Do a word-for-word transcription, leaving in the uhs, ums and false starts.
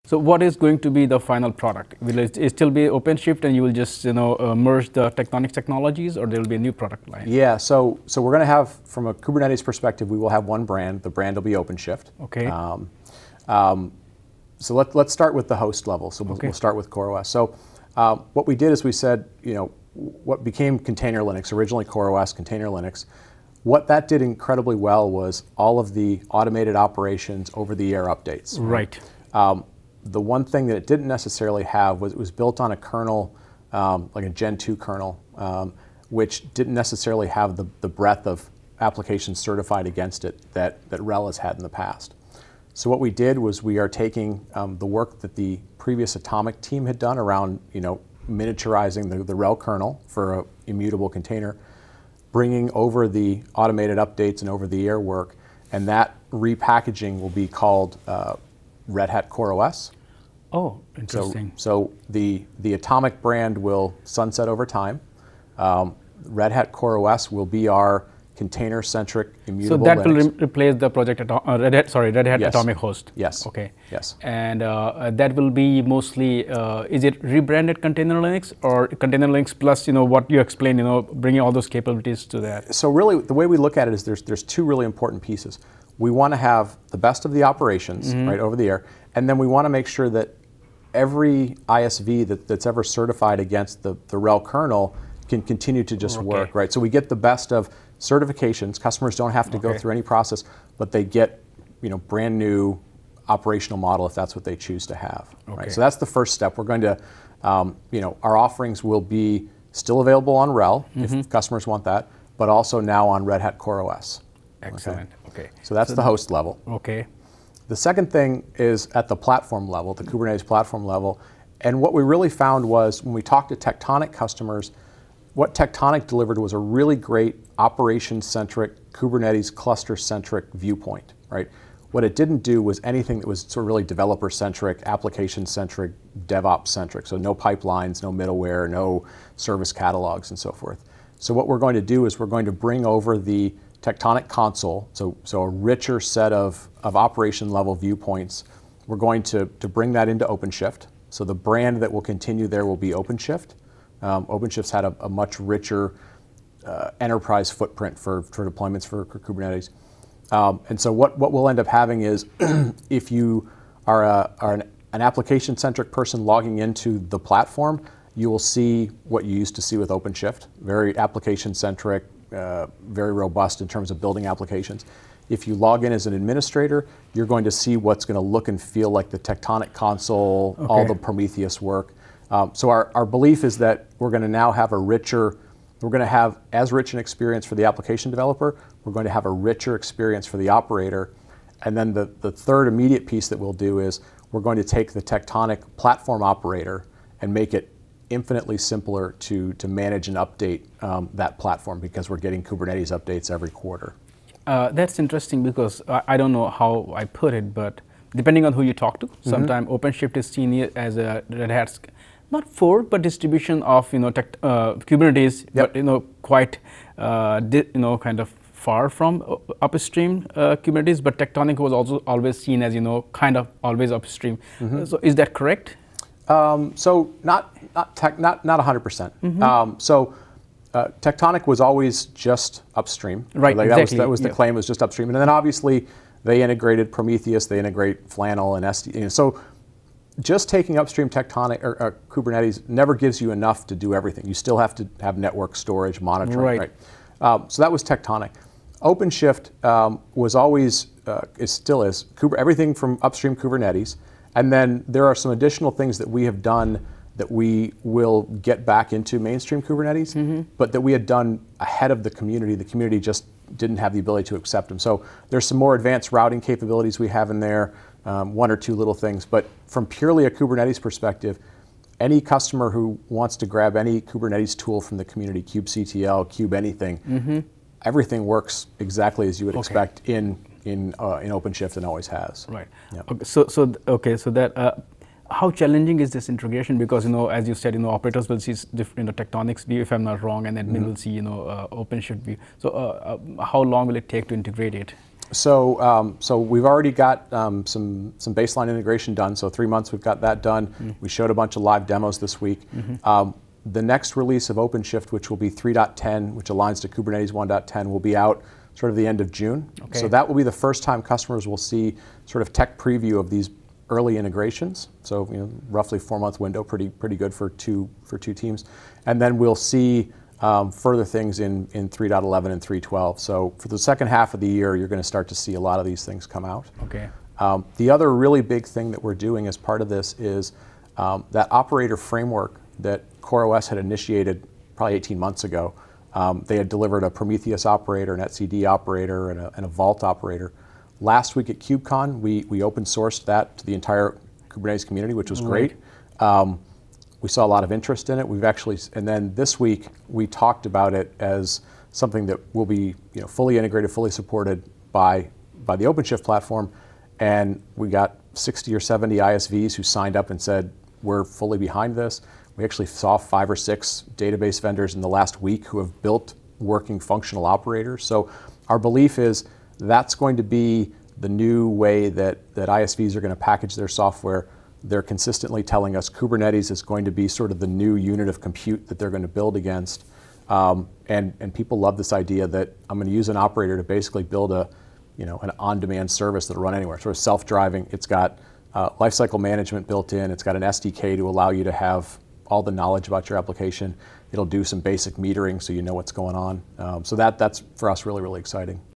So what is going to be the final product? Will it, it still be OpenShift and you will just you know uh, merge the Tectonic technologies, or there will be a new product line? Yeah, so so we're going to have, from a Kubernetes perspective, we will have one brand. The brand will be OpenShift. Okay. Um, um, so let, let's start with the host level. So we'll, okay. we'll start with CoreOS. So uh, what we did is we said, you know, what became Container Linux, originally CoreOS, Container Linux, what that did incredibly well was all of the automated operations, over-the-air updates. Right. Um, The one thing that it didn't necessarily have was it was built on a kernel, um, like a Gen two kernel, um, which didn't necessarily have the, the breadth of applications certified against it that, that RHEL has had in the past. So what we did was we are taking um, the work that the previous Atomic team had done around, you know, miniaturizing the, the RHEL kernel for an immutable container, bringing over the automated updates and over-the-air work, and that repackaging will be called uh, Red Hat CoreOS. Oh, interesting. So, so the, the Atomic brand will sunset over time. Um, Red Hat CoreOS will be our container-centric immutable So that Linux. will re replace the project Atom uh, Red Hat, sorry, Red Hat Yes. Atomic host. Yes. Okay. Yes. And uh, that will be mostly, uh, is it rebranded Container Linux or Container Linux plus, you know, what you explained, you know, bringing all those capabilities to that? So really, the way we look at it is there's, there's two really important pieces. We want to have the best of the operations, mm-hmm. right, over the air, and then we want to make sure that every I S V that, that's ever certified against the, the RHEL kernel can continue to just okay. work, right? So we get the best of certifications. Customers don't have to okay. go through any process, but they get, you know, brand new operational model if that's what they choose to have, okay. right? So that's the first step. We're going to, um, you know, our offerings will be still available on RHEL mm-hmm. if customers want that, but also now on Red Hat CoreOS. Excellent. Okay. okay. So that's so the host level. Okay. The second thing is at the platform level, the Kubernetes platform level. And what we really found was when we talked to Tectonic customers, what Tectonic delivered was a really great operation-centric, Kubernetes cluster-centric viewpoint, right? What it didn't do was anything that was sort of really developer-centric, application-centric, DevOps-centric. So no pipelines, no middleware, no service catalogs, and so forth. So what we're going to do is we're going to bring over the Tectonic console, so, so a richer set of, of operation level viewpoints. We're going to, to bring that into OpenShift. So the brand that will continue there will be OpenShift. Um, OpenShift's had a, a much richer uh, enterprise footprint for, for deployments for, for Kubernetes. Um, and so what, what we'll end up having is if you are, a, are an, an application-centric person logging into the platform, you will see what you used to see with OpenShift, very application-centric, Uh, very robust in terms of building applications. If you log in as an administrator, you're going to see what's going to look and feel like the Tectonic console, okay. all the Prometheus work. Um, so our, our belief is that we're going to now have a richer, we're going to have as rich an experience for the application developer, we're going to have a richer experience for the operator, and then the, the third immediate piece that we'll do is we're going to take the Tectonic platform operator and make it infinitely simpler to, to manage and update um, that platform because we're getting Kubernetes updates every quarter. Uh, that's interesting because I, I don't know how I put it, but depending on who you talk to, mm-hmm. sometimes OpenShift is seen as a Red Hat's, not fork, but distribution of, you know, tech, uh, Kubernetes, yep. but, you know, quite, uh, di you know, kind of far from upstream uh, Kubernetes, but Tectonic was also always seen as, you know, kind of always upstream. Mm-hmm. uh, so is that correct? Um, so not not tech, not not one hundred percent. Mm-hmm. um, so uh, Tectonic was always just upstream. Right. Like exactly. That was that was the yeah. claim, was just upstream, and then obviously they integrated Prometheus, they integrate Flannel and S D. You know, so just taking upstream Tectonic or uh, Kubernetes never gives you enough to do everything. You still have to have network storage, monitoring. Right. right? Um, so that was Tectonic. OpenShift um, was always, uh, is still is Kuber everything from upstream Kubernetes. And then there are some additional things that we have done that we will get back into mainstream Kubernetes, mm-hmm. but that we had done ahead of the community. The community just didn't have the ability to accept them. So there's some more advanced routing capabilities we have in there, um, one or two little things. But from purely a Kubernetes perspective, any customer who wants to grab any Kubernetes tool from the community, kubectl, kube anything, mm-hmm. everything works exactly as you would okay. expect in in uh, in OpenShift and always has. Right. Yep. Okay, so so okay so that uh, how challenging is this integration? Because, you know, as you said, you know, operators will see different, you know, Tectonic's view, if I'm not wrong, and admin mm-hmm. will see, you know, uh, OpenShift view. So uh, uh, how long will it take to integrate it? So, um, so we've already got um, some some baseline integration done. So three months we've got that done. Mm-hmm. We showed a bunch of live demos this week. Mm-hmm. um, the next release of OpenShift, which will be three point ten, which aligns to Kubernetes one point ten, will be out sort of the end of June. Okay. So that will be the first time customers will see sort of tech preview of these early integrations. So you know, roughly four month window, pretty pretty good for two for two teams. And then we'll see um, further things in in three point eleven and three point twelve. So for the second half of the year, you're going to start to see a lot of these things come out. Okay. Um, the other really big thing that we're doing as part of this is um, that operator framework that CoreOS had initiated probably eighteen months ago. Um, they had delivered a Prometheus operator, an etcd operator, and a, and a Vault operator. Last week at KubeCon, we, we open sourced that to the entire Kubernetes community, which was great. Um, we saw a lot of interest in it. We've actually, and then this week we talked about it as something that will be you know, fully integrated, fully supported by, by the OpenShift platform. And we got sixty or seventy I S Vs who signed up and said, we're fully behind this. We actually saw five or six database vendors in the last week who have built working functional operators. So our belief is that's going to be the new way that, that I S Vs are going to package their software. They're consistently telling us Kubernetes is going to be sort of the new unit of compute that they're going to build against. Um, and, and people love this idea that I'm going to use an operator to basically build a, you know, an on-demand service that'll run anywhere, sort of self-driving. It's got uh, lifecycle management built in. It's got an S D K to allow you to have all the knowledge about your application. It'll do some basic metering so you know what's going on. Um, so that, that's for us really, really exciting.